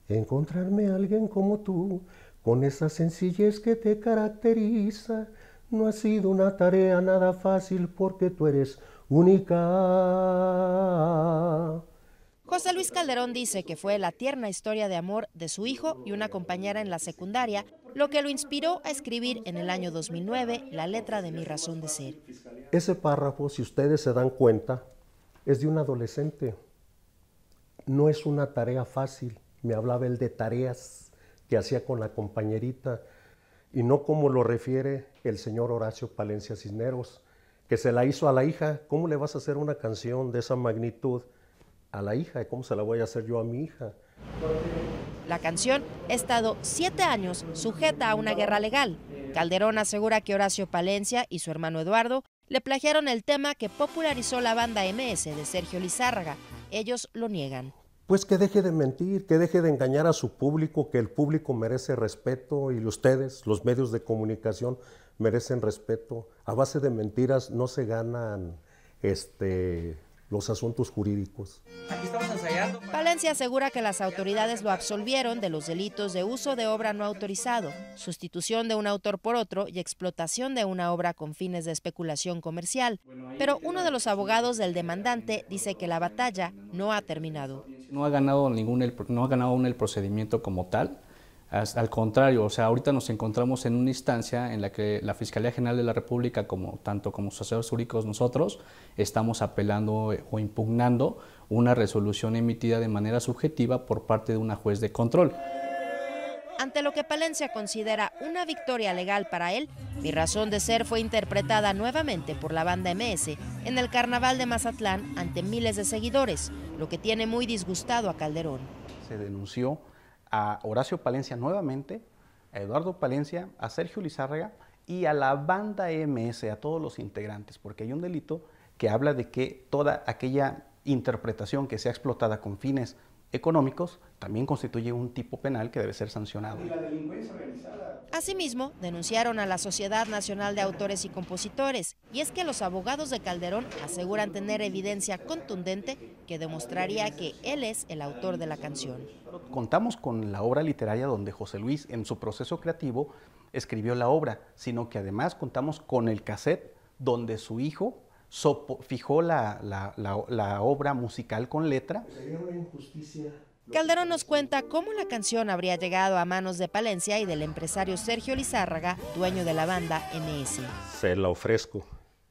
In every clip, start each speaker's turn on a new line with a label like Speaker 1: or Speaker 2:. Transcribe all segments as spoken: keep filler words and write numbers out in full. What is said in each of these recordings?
Speaker 1: Encontrarme a alguien como tú, con esa sencillez que te caracteriza, no ha sido una tarea nada fácil porque tú eres única.
Speaker 2: José Luis Calderón dice que fue la tierna historia de amor de su hijo y una compañera en la secundaria lo que lo inspiró a escribir en el año dos mil nueve la letra de Mi razón de ser.
Speaker 1: Ese párrafo, si ustedes se dan cuenta, es de un adolescente. No es una tarea fácil. Me hablaba él de tareas que hacía con la compañerita y no como lo refiere el señor Horacio Palencia Cisneros, que se la hizo a la hija. ¿Cómo le vas a hacer una canción de esa magnitud a la hija? ¿Cómo se la voy a hacer yo a mi hija?
Speaker 2: La canción ha estado siete años sujeta a una guerra legal. Calderón asegura que Horacio Palencia y su hermano Eduardo le plagiaron el tema que popularizó la banda eme ese de Sergio Lizárraga. Ellos lo niegan.
Speaker 1: Pues que deje de mentir, que deje de engañar a su público, que el público merece respeto y ustedes, los medios de comunicación, merecen respeto. A base de mentiras no se ganan este, los asuntos jurídicos.
Speaker 3: Aquí estamos ensayando.
Speaker 2: Palencia asegura que las autoridades lo absolvieron de los delitos de uso de obra no autorizado, sustitución de un autor por otro y explotación de una obra con fines de especulación comercial. Pero uno de los abogados del demandante dice que la batalla no ha terminado.
Speaker 4: No ha ganado ningún el, no ha ganado aún el procedimiento como tal. Al contrario, o sea, ahorita nos encontramos en una instancia en la que la Fiscalía General de la República, como tanto como sus asesores jurídicos nosotros, estamos apelando o impugnando una resolución emitida de manera subjetiva por parte de una juez de control.
Speaker 2: Ante lo que Palencia considera una victoria legal para él, Mi razón de ser fue interpretada nuevamente por la banda eme ese en el Carnaval de Mazatlán ante miles de seguidores, lo que tiene muy disgustado a Calderón.
Speaker 5: Se denunció a Horacio Palencia nuevamente, a Eduardo Palencia, a Sergio Lizárraga y a la banda eme ese, a todos los integrantes, porque hay un delito que habla de que toda aquella interpretación que sea explotada con fines económicos también constituye un tipo penal que debe ser sancionado.
Speaker 2: Asimismo, denunciaron a la Sociedad Nacional de Autores y Compositores, y es que los abogados de Calderón aseguran tener evidencia contundente que demostraría que él es el autor de la canción.
Speaker 5: Contamos con la obra literaria donde José Luis, en su proceso creativo, escribió la obra, sino que además contamos con el cassette donde su hijo Sopo, fijó la, la, la, la obra musical con letra.
Speaker 1: Sería una injusticia.
Speaker 2: Calderón nos cuenta cómo la canción habría llegado a manos de Palencia y del empresario Sergio Lizárraga, dueño de la banda eme ese.
Speaker 1: Se la ofrezco,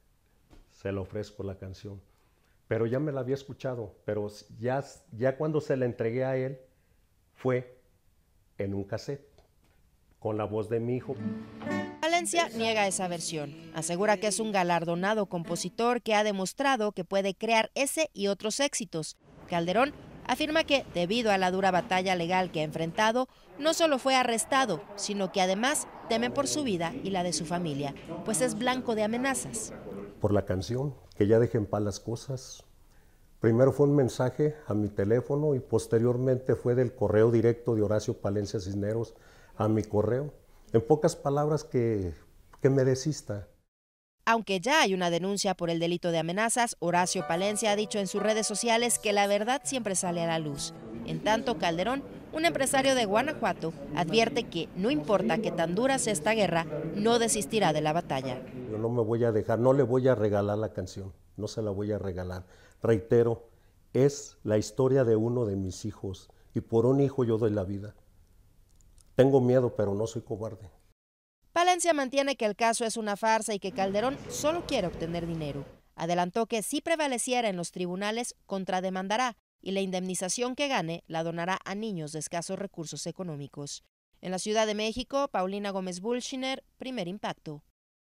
Speaker 1: se la ofrezco la canción, pero ya me la había escuchado, pero ya, ya cuando se la entregué a él fue en un cassette con la voz de mi hijo.
Speaker 2: Palencia niega esa versión. Asegura que es un galardonado compositor que ha demostrado que puede crear ese y otros éxitos. Calderón afirma que, debido a la dura batalla legal que ha enfrentado, no solo fue arrestado, sino que además teme por su vida y la de su familia, pues es blanco de amenazas.
Speaker 1: Por la canción, que ya dejen en paz las cosas. Primero fue un mensaje a mi teléfono y posteriormente fue del correo directo de Horacio Palencia Cisneros a mi correo. En pocas palabras, que, que me desista.
Speaker 2: Aunque ya hay una denuncia por el delito de amenazas, Horacio Palencia ha dicho en sus redes sociales que la verdad siempre sale a la luz. En tanto, Calderón, un empresario de Guanajuato, advierte que no importa que tan dura sea esta guerra, no desistirá de la batalla.
Speaker 1: Yo no me voy a dejar, no le voy a regalar la canción, no se la voy a regalar. Reitero, es la historia de uno de mis hijos y por un hijo yo doy la vida. Tengo miedo, pero no soy cobarde.
Speaker 2: Palencia mantiene que el caso es una farsa y que Calderón solo quiere obtener dinero. Adelantó que si prevaleciera en los tribunales, contrademandará y la indemnización que gane la donará a niños de escasos recursos económicos. En la Ciudad de México, Paulina Gómez Bulshiner, Primer Impacto.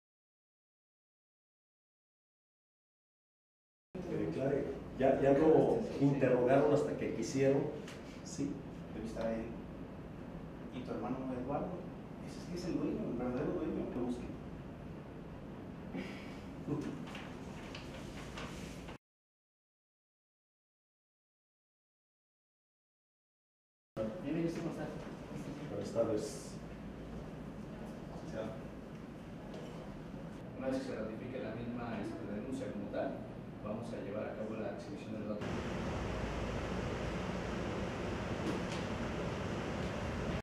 Speaker 1: Que declare, ya, ya lo interrogaron hasta que quisieron, sí.
Speaker 3: Debe estar ahí. ¿Y tu hermano Eduardo? Ese es el dueño, el verdadero dueño. Lo busquen. Viene, yo sí no sé.
Speaker 1: Pero esta vez.
Speaker 4: Una vez que se ratifique la misma denuncia como tal, vamos a llevar a cabo la exhibición del dato.